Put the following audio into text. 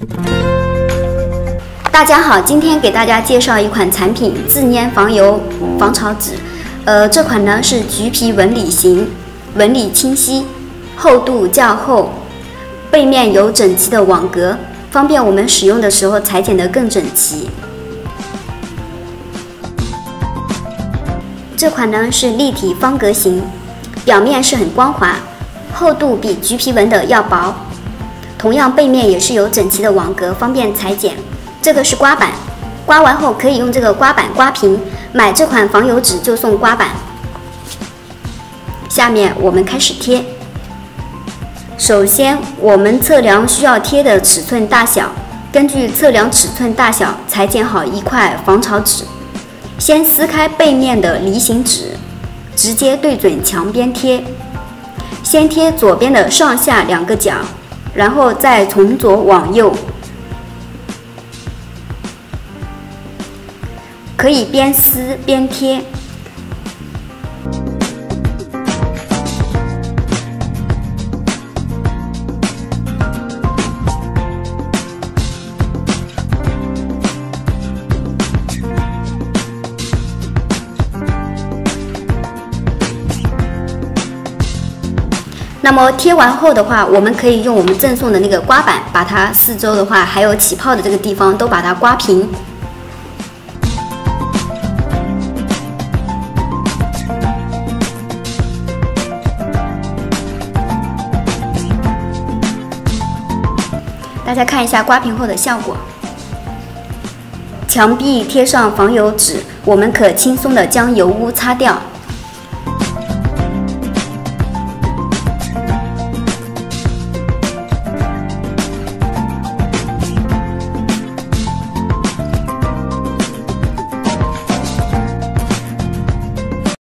大家好，今天给大家介绍一款产品——自粘防油防潮纸。这款呢是橘皮纹理型，纹理清晰，厚度较厚，背面有整齐的网格，方便我们使用的时候裁剪得更整齐。这款呢是立体方格型，表面是很光滑，厚度比橘皮纹的要薄，同样背面也是有整齐的网格，方便裁剪。这个是刮板，刮完后可以用这个刮板刮平。买这款防油纸就送刮板。下面我们开始贴。首先，我们测量需要贴的尺寸大小，根据测量尺寸大小裁剪好一块防潮纸。先撕开背面的梨形纸，直接对准墙边贴。先贴左边的上下2个角，然后再从左往右。可以边撕边贴。那么贴完后的话，我们可以用我们赠送的那个刮板，把它四周的话还有起泡的这个地方都把它刮平。大家看一下刮平后的效果。墙壁贴上防油纸，我们可轻松地将油污擦掉。